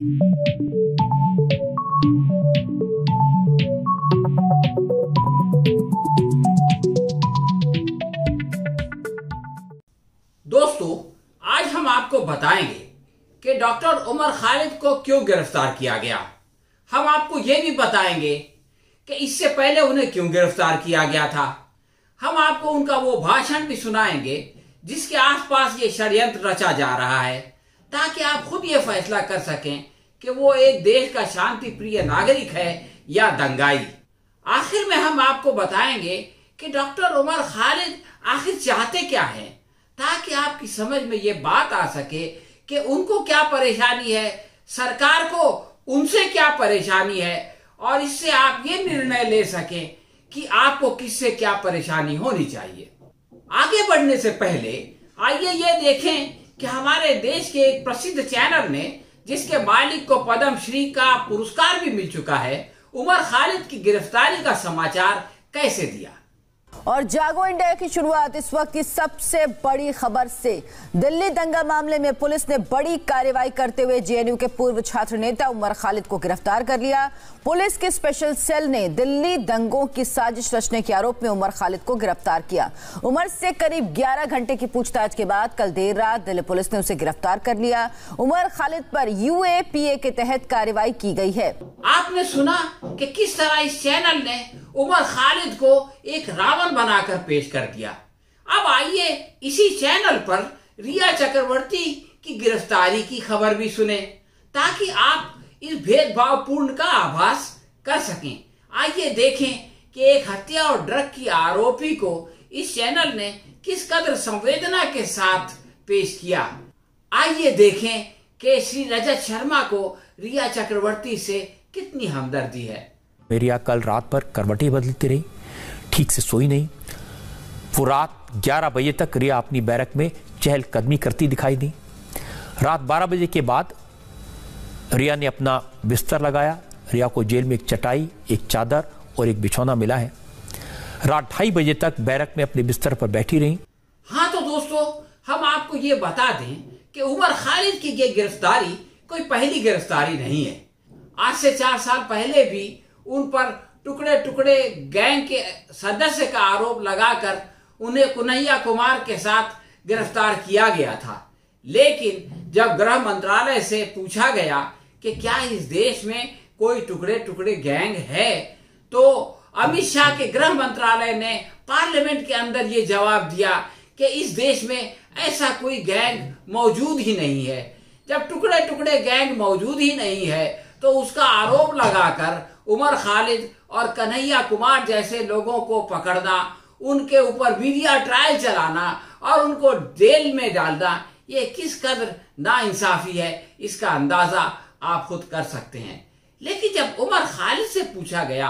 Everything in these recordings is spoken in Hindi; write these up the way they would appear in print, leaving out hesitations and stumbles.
दोस्तों, आज हम आपको बताएंगे कि डॉक्टर उमर खालिद को क्यों गिरफ्तार किया गया। हम आपको यह भी बताएंगे कि इससे पहले उन्हें क्यों गिरफ्तार किया गया था। हम आपको उनका वो भाषण भी सुनाएंगे जिसके आसपास ये षड्यंत्र रचा जा रहा है, ताकि आप खुद ये फैसला कर सकें कि वो एक देश का शांति प्रिय नागरिक है या दंगाई। आखिर में हम आपको बताएंगे कि डॉक्टर उमर खालिद आखिर चाहते क्या हैं, ताकि आपकी समझ में ये बात आ सके कि उनको क्या परेशानी है, सरकार को उनसे क्या परेशानी है, और इससे आप ये निर्णय ले सकें कि आपको किससे क्या परेशानी होनी चाहिए। आगे बढ़ने से पहले आइए ये देखें कि हमारे देश के एक प्रसिद्ध चैनल ने, जिसके मालिक को पद्म श्री का पुरस्कार भी मिल चुका है, उमर खालिद की गिरफ्तारी का समाचार कैसे दिया। और जागो इंडिया की शुरुआत इस वक्त की सबसे बड़ी खबर से। दिल्ली दंगा मामले में पुलिस ने बड़ी कार्रवाई करते हुए जेएनयू के पूर्व छात्र नेता उमर खालिद को गिरफ्तार कर लिया। पुलिस के स्पेशल सेल ने दिल्ली दंगों की साजिश रचने के आरोप में उमर खालिद को गिरफ्तार किया। उमर से करीब 11 घंटे की पूछताछ के बाद कल देर रात दिल्ली पुलिस ने उसे गिरफ्तार कर लिया। उमर खालिद पर यूएपीए के तहत कार्रवाई की गई है। आपने सुना कि किस तरह इस चैनल ने उमर खालिद को एक रावण बनाकर पेश कर दिया। अब आइए इसी चैनल पर रिया चक्रवर्ती की गिरफ्तारी की खबर भी सुने, ताकि आप इस भेदभावपूर्ण का आभास कर सकें। आइए देखें कि एक हत्या और ड्रग की आरोपी को इस चैनल ने किस कदर संवेदना के साथ पेश किया। आइए देखें कि श्री रजत शर्मा को रिया चक्रवर्ती से कितनी हमदर्दी है। मेरी कल रात पर करवटें बदलती रही, ठीक से सोई नहीं। वो रात 11 बजे तक रिया अपनी बैरक में चहलकदमी करती दिखाई दी। रात 12 बजे के बाद रिया ने अपना बिस्तर लगाया। रिया को जेल में एक चटाई, एक चादर और एक बिछौना मिला है। रात 2:30 बजे तक बैरक में अपने बिस्तर पर बैठी रही। हाँ तो दोस्तों, हम आपको ये बता दें कि उमर खालिद की ये गिरफ्तारी कोई पहली गिरफ्तारी नहीं है। आज से 4 साल पहले भी उन पर टुकड़े टुकड़े गैंग के सदस्य का आरोप लगाकर उन्हें कन्हैया कुमार के साथ गिरफ्तार किया गया था। लेकिन जब गृह मंत्रालय से पूछा गया कि क्या इस देश में कोई टुकड़े टुकड़े गैंग है, तो अमित शाह के गृह मंत्रालय ने पार्लियामेंट के अंदर ये जवाब दिया कि इस देश में ऐसा कोई गैंग मौजूद ही नहीं है। जब टुकड़े टुकड़े गैंग मौजूद ही नहीं है, तो उसका आरोप लगाकर उमर खालिद और कन्हैया कुमार जैसे लोगों को पकड़ना, उनके ऊपर मीडिया ट्रायल चलाना और उनको जेल में डालना, ये किस कदर नाइंसाफी है, इसका अंदाजा आप खुद कर सकते हैं। लेकिन जब उमर खालिद से पूछा गया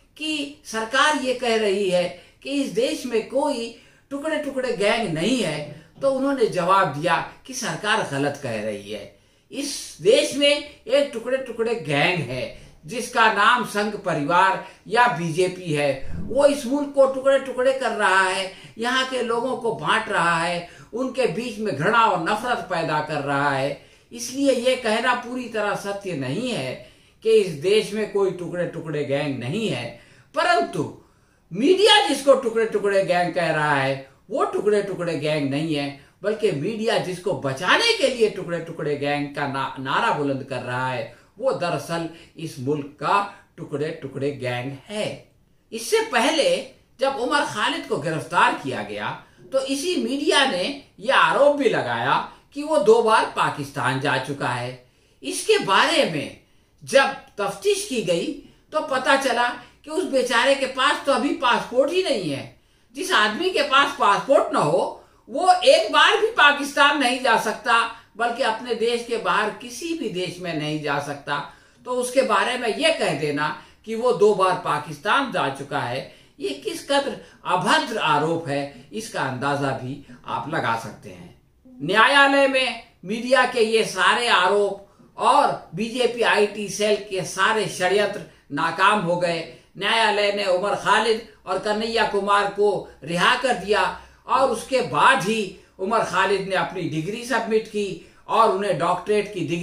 कि सरकार ये कह रही है कि इस देश में कोई टुकड़े टुकड़े गैंग नहीं है, तो उन्होंने जवाब दिया कि सरकार गलत कह रही है। इस देश में एक टुकड़े टुकड़े गैंग है जिसका नाम संघ परिवार या बीजेपी है। वो इस मुल्क को टुकड़े टुकड़े कर रहा है, यहाँ के लोगों को बांट रहा है, उनके बीच में घृणा और नफरत पैदा कर रहा है। इसलिए ये कहना पूरी तरह सत्य नहीं है कि इस देश में कोई टुकड़े टुकड़े गैंग नहीं है, परंतु मीडिया जिसको टुकड़े टुकड़े गैंग कह रहा है वो टुकड़े टुकड़े गैंग नहीं है, बल्कि मीडिया जिसको बचाने के लिए टुकड़े टुकड़े गैंग का नारा बुलंद कर रहा है, वो दरअसल इस मुल्क का टुकड़े टुकड़े गैंग है। इससे पहले जब उमर खालिद को गिरफ्तार किया गया, तो इसी मीडिया ने यह आरोप भी लगाया कि वो 2 बार पाकिस्तान जा चुका है। इसके बारे में जब तफ्तीश की गई तो पता चला कि उस बेचारे के पास तो अभी पासपोर्ट ही नहीं है। जिस आदमी के पास पासपोर्ट न हो, वो एक बार भी पाकिस्तान नहीं जा सकता, बल्कि अपने देश के बाहर किसी भी देश में नहीं जा सकता। तो उसके बारे में यह कह देना कि वो 2 बार पाकिस्तान जा चुका है, ये किस कदर अभद्र आरोप है, इसका अंदाजा भी आप लगा सकते हैं। न्यायालय में मीडिया के ये सारे आरोप और बीजेपी आईटी सेल के सारे षड्यंत्र नाकाम हो गए। न्यायालय ने उमर खालिद और कन्हैया कुमार को रिहा कर दिया और उसके बाद ही उमर खालिद ने अपनी डिग्री सबमिट की और उन्हें डॉक्टरेट की डिग्री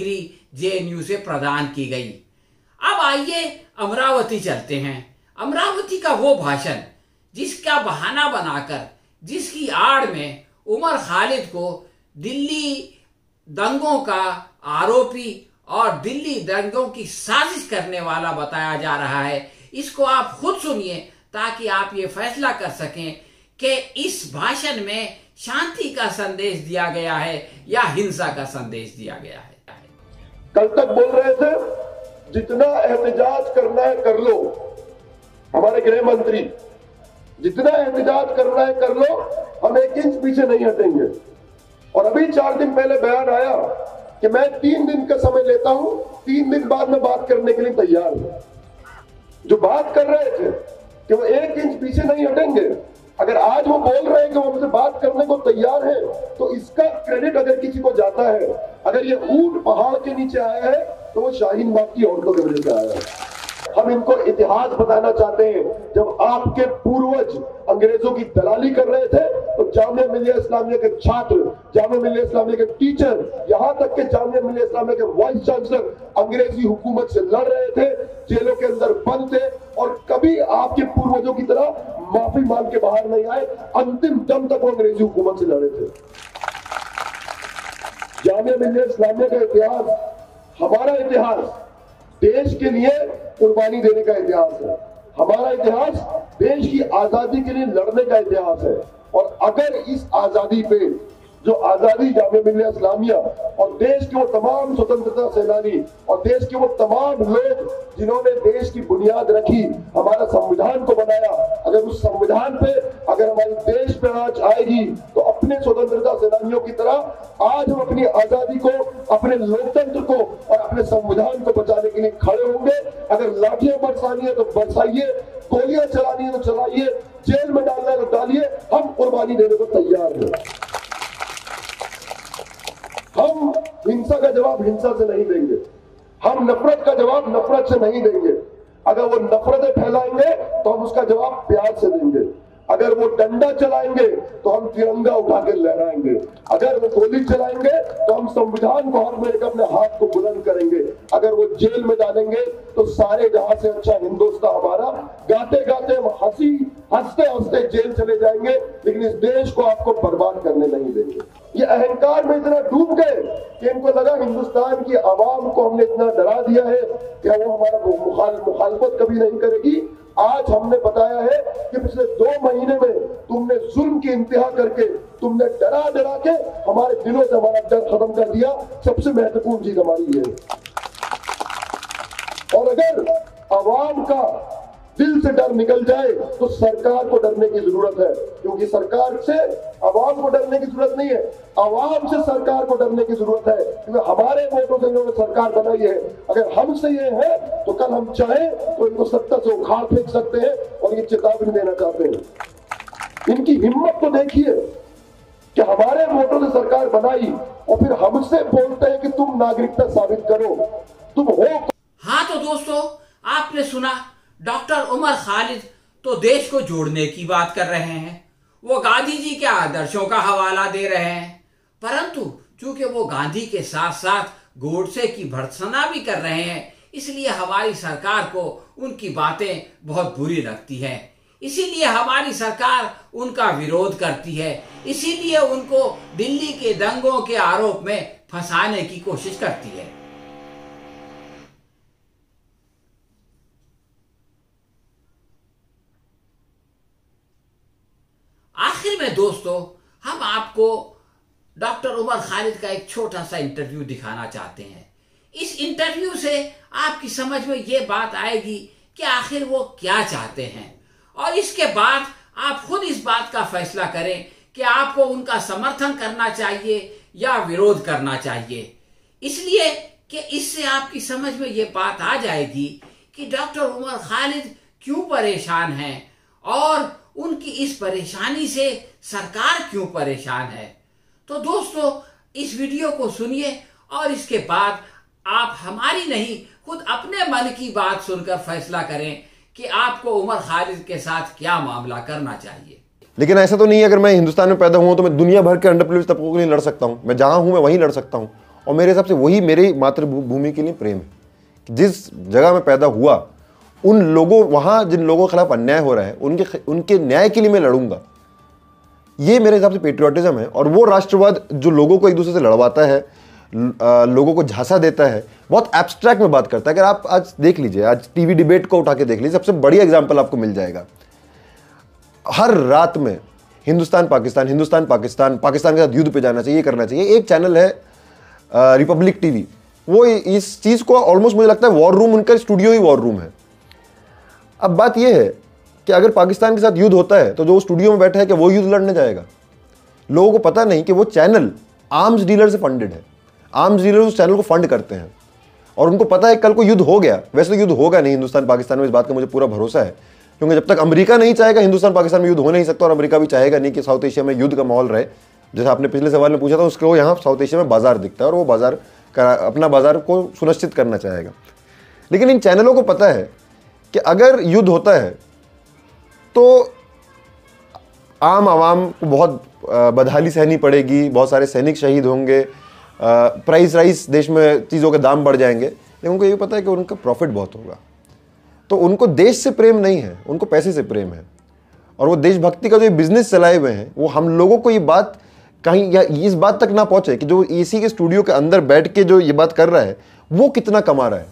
जेएनयू से प्रदान की गई। अब आइए अमरावती चलते हैं। अमरावती का वो भाषण जिसका बहाना बनाकर, जिसकी आड़ में उमर खालिद को दिल्ली दंगों का आरोपी और दिल्ली दंगों की साजिश करने वाला बताया जा रहा है, इसको आप खुद सुनिए ताकि आप ये फैसला कर सकें कि इस भाषण में शांति का संदेश दिया गया है या हिंसा का संदेश दिया गया है। कल तक बोल रहे थे जितना एहतजाज करना है कर लो, हमारे गृह मंत्री, जितना एहतजाज करना है कर लो, हम 1 इंच पीछे नहीं हटेंगे। और अभी 4 दिन पहले बयान आया कि मैं 3 दिन का समय लेता हूं, 3 दिन बाद में बात करने के लिए तैयार हूं। जो बात कर रहे थे कि वो 1 इंच पीछे नहीं हटेंगे, अगर आज वो बोल रहे हैं कि वो हमसे बात करने को तैयार है, तो इसका क्रेडिट अगर किसी को जाता है, अगर ये ऊंट पहाड़ के नीचे आया है तो वो शाहीन बाग की औरतों की वजह से आया है। हम इनको इतिहास बताना चाहते हैं। जब आपके पूर्वज अंग्रेजों की दलाली कर रहे थे तो जामिया मिलिया इस्लामिया के छात्र, जामिया मिलिया इस्लामिया के टीचर, यहां तक के जामिया मिलिया इस्लामिया के वाइस चांसलर अंग्रेजी हुकूमत से लड़ रहे थे, जेलों के अंदर बंद थे और कभी आपके पूर्वजों की तरह माफी मांग के बाहर नहीं आए। अंतिम दम तक वो अंग्रेजी हुकूमत से लड़े थे। जामिया मिलिया इस्लामिया का इतिहास, हमारा इतिहास देश के लिए कुर्बानी देने का इतिहास है। हमारा इतिहास देश की आजादी के लिए लड़ने का इतिहास है। और अगर इस आजादी पे, जो आजादी जामिया मिलिया इस्लामिया और देश के वो तमाम स्वतंत्रता सेनानी और देश के वो तमाम लोग जिन्होंने देश की बुनियाद रखी, हमारा संविधान को बनाया, अगर उस संविधान पे, अगर हमारे देश पे आंच आएगी तो अपने स्वतंत्रता सेनानियों की तरह आज हम अपनी आजादी को, अपने लोकतंत्र को और अपने संविधान को बचाने के लिए खड़े होंगे। अगर लाठियां बरसानी है तो बरसाइए, गोलियां चलानी है तो चलाइए, जेल में डालना है तो डालिए, हम कुर्बानी देने को तैयार हैं। हम हिंसा का जवाब हिंसा से नहीं देंगे, हम नफरत का जवाब नफरत से नहीं देंगे। अगर वो नफरतें फैलाएंगे तो हम उसका जवाब प्यार से देंगे। अगर वो डंडा चलाएंगे तो हम तिरंगा उठा के लहराएंगे। अगर वो गोली चलाएंगे तो हम संविधान को हाथ में लेकर अपने हाथ को बुलंद करेंगे। अगर वो जेल में डालेंगे तो सारे जहां से अच्छा हिंदुस्तान हमारा, गाते गाते हम हंसते हंसते जेल चले जाएंगे, लेकिन इस देश को आपको बर्बाद करने नहीं देंगे। ये अहंकार में इतना डूब गए कि इनको लगा हिंदुस्तान की आवाम को हमने इतना डरा दिया है कि वो हमारा मुखालफत कभी नहीं करेगी। आज हमने बताया है कि पिछले 2 महीने में तुमने जुल्म की इंतहा करके, तुमने डरा डरा के हमारे दिलों से हमारा डर खत्म कर दिया। सबसे महत्वपूर्ण चीज हमारी है। और अगर आवाम का दिल से डर निकल जाए तो सरकार को डरने की जरूरत है, क्योंकि सरकार से आवाम को डरने की जरूरत नहीं है, आवाम से सरकार को डरने की जरूरत है, क्योंकि हमारे वोटों से इन्होंने सरकार बनाई है। अगर हमसे ये है तो कल हम चाहें तो इनको सत्ता से उखाड़ फेंक सकते हैं और ये चेतावनी देना चाहते हैं। इनकी हिम्मत तो देखिए कि हमारे वोटों से सरकार बनाई और फिर हमसे बोलते हैं कि तुम नागरिकता साबित करो, तुम हो। हाँ तो दोस्तों, आपने सुना, डॉक्टर उमर खालिद तो देश को जोड़ने की बात कर रहे हैं, वो गांधी जी के आदर्शों का हवाला दे रहे हैं, परंतु चूंकि वो गांधी के साथ साथ गोडसे की भर्त्सना भी कर रहे हैं, इसलिए हमारी सरकार को उनकी बातें बहुत बुरी लगती हैं। इसीलिए हमारी सरकार उनका विरोध करती है, इसीलिए उनको दिल्ली के दंगों के आरोप में फंसाने की कोशिश करती है। आखिर में दोस्तों, हम आपको डॉक्टर उमर खालिद का एक छोटा सा इंटरव्यू दिखाना चाहते हैं। इस इंटरव्यू से आपकी समझ में ये बात आएगी कि आखिर वो क्या चाहते हैं, और इसके बाद आप खुद इस बात का फैसला करें कि आपको उनका समर्थन करना चाहिए या विरोध करना चाहिए। इसलिए कि इससे आपकी समझ में ये बात आ जाएगी कि डॉक्टर उमर खालिद क्यों परेशान हैं और उनकी इस परेशानी से सरकार क्यों परेशान है। तो दोस्तों, इस वीडियो को सुनिए और इसके बाद आप हमारी नहीं, खुद अपने मन की बात सुनकर फैसला करें कि आपको उमर खालिद के साथ क्या मामला करना चाहिए। लेकिन ऐसा तो नहीं है, अगर मैं हिंदुस्तान में पैदा हुआ तो मैं दुनिया भर के अंडर प्रिविलेज्ड तबकों के लिए लड़ सकता हूं। मैं जहां हूं मैं वहीं लड़ सकता हूं। और मेरे हिसाब से वही मेरी मातृभूमि के लिए प्रेम है। जिस जगह में पैदा हुआ, उन लोगों, वहाँ जिन लोगों के खिलाफ अन्याय हो रहा है, उनके न्याय के लिए मैं लड़ूंगा। ये मेरे हिसाब से पेट्रियोटिज्म है। और वो राष्ट्रवाद जो लोगों को एक दूसरे से लड़वाता है, लोगों को झांसा देता है, बहुत एब्स्ट्रैक्ट में बात करता है। अगर आप आज देख लीजिए, आज टीवी डिबेट को उठा के देख लीजिए, सबसे बढ़िया एग्जाम्पल आपको मिल जाएगा। हर रात में हिंदुस्तान पाकिस्तान, हिंदुस्तान पाकिस्तान, पाकिस्तान के साथ युद्ध पे जाना चाहिए, ये करना चाहिए। एक चैनल है रिपब्लिक टीवी, वो इस चीज़ को ऑलमोस्ट, मुझे लगता है वॉर रूम, उनका स्टूडियो ही वॉर रूम है। अब बात यह है कि अगर पाकिस्तान के साथ युद्ध होता है तो जो स्टूडियो में बैठा है, क्या वो युद्ध लड़ने जाएगा? लोगों को पता नहीं कि वो चैनल आर्म्स डीलर से फंडेड है। आर्म्स डीलर उस चैनल को फंड करते हैं और उनको पता है कल को युद्ध हो गया। वैसे तो युद्ध होगा नहीं हिंदुस्तान पाकिस्तान में, इस बात का मुझे पूरा भरोसा है, क्योंकि जब तक अमेरिका नहीं चाहेगा हिंदुस्तान पाकिस्तान में युद्ध हो नहीं सकता, और अमेरिका भी चाहेगा नहीं कि साउथ एशिया में युद्ध का माहौल रहे। जैसे आपने पिछले सवाल में पूछा था, उसको यहाँ साउथ एशिया में बाजार दिखता है और वो बाजार अपना बाजार को सुनिश्चित करना चाहेगा। लेकिन इन चैनलों को पता है कि अगर युद्ध होता है तो आम आवाम को बहुत बदहाली सहनी पड़ेगी, बहुत सारे सैनिक शहीद होंगे, प्राइस राइस देश में चीज़ों के दाम बढ़ जाएंगे। लेकिन उनको ये पता है कि उनका प्रॉफिट बहुत होगा। तो उनको देश से प्रेम नहीं है, उनको पैसे से प्रेम है। और वो देशभक्ति का जो बिजनेस चलाए हुए हैं, वो हम लोगों को ये बात कहीं या इस बात तक ना पहुंचे कि जो एसी के स्टूडियो के अंदर बैठ के जो ये बात कर रहा है वो कितना कमा रहा है।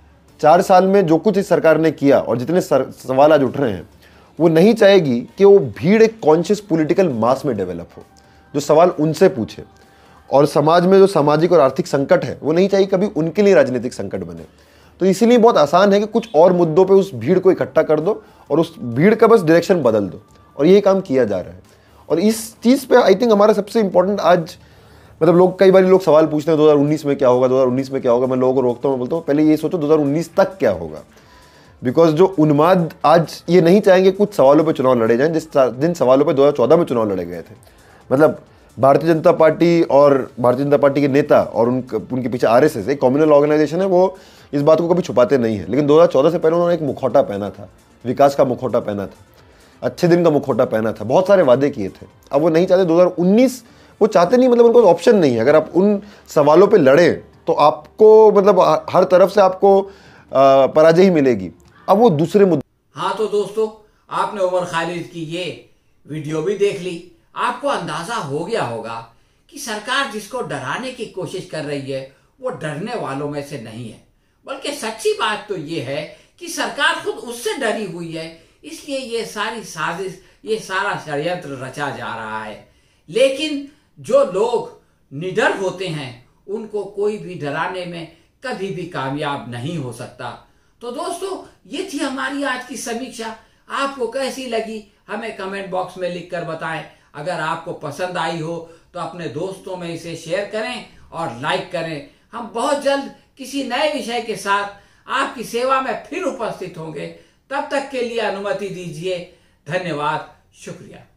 4 साल में जो कुछ इस सरकार ने किया और जितने सवाल आज उठ रहे हैं, वो नहीं चाहेगी कि वो भीड़ एक कॉन्शियस पॉलिटिकल मास में डेवलप हो, जो सवाल उनसे पूछे। और समाज में जो सामाजिक और आर्थिक संकट है, वो नहीं चाहिए कभी उनके लिए राजनीतिक संकट बने। तो इसीलिए बहुत आसान है कि कुछ और मुद्दों पे उस भीड़ को इकट्ठा कर दो और उस भीड़ का बस डायरेक्शन बदल दो, और यही काम किया जा रहा है। और इस चीज़ पे आई थिंक हमारा सबसे इंपॉर्टेंट आज, मतलब लोग कई बार लोग सवाल पूछते हैं 2019 में क्या होगा, 2019 में क्या होगा। मैं लोगों को रोकता हूँ, बोलता हूँ पहले ये सोचो 2019 तक क्या होगा। बिकॉज जो उन्माद आज ये नहीं चाहेंगे कुछ सवालों पे चुनाव लड़े जाएं जिन सवालों पे 2014 में चुनाव लड़े गए थे। मतलब भारतीय जनता पार्टी और भारतीय जनता पार्टी के नेता और उनके पीछे आरएसएस एक कम्युनल ऑर्गेनाइजेशन है, वो इस बात को कभी छुपाते नहीं है। लेकिन 2014 से पहले उन्होंने एक मुखौटा पहना था, विकास का मुखौटा पहना था, अच्छे दिन का मुखौटा पहना था, बहुत सारे वादे किए थे। अब वो नहीं चाहते 2019, वो चाहते नहीं, मतलब उनको ऑप्शन नहीं है। अगर आप उन सवालों पे लड़े तो आपको मतलब हर तरफ से आपको पराजय ही मिलेगी। अब वो दूसरे मुद्दे। हाँ तो दोस्तों, आपने उमर खालिद की ये वीडियो भी देख ली। आपको अंदाजा हो गया होगा कि सरकार जिसको डराने की कोशिश कर रही है वो डरने वालों में से नहीं है, बल्कि सच्ची बात तो ये है कि सरकार खुद उससे डरी हुई है। इसलिए ये सारी साजिश, ये सारा षड्यंत्र रचा जा रहा है। लेकिन जो लोग निडर होते हैं उनको कोई भी डराने में कभी भी कामयाब नहीं हो सकता। तो दोस्तों, ये थी हमारी आज की समीक्षा। आपको कैसी लगी हमें कमेंट बॉक्स में लिखकर बताएं। अगर आपको पसंद आई हो तो अपने दोस्तों में इसे शेयर करें और लाइक करें। हम बहुत जल्द किसी नए विषय के साथ आपकी सेवा में फिर उपस्थित होंगे। तब तक के लिए अनुमति दीजिए। धन्यवाद, शुक्रिया।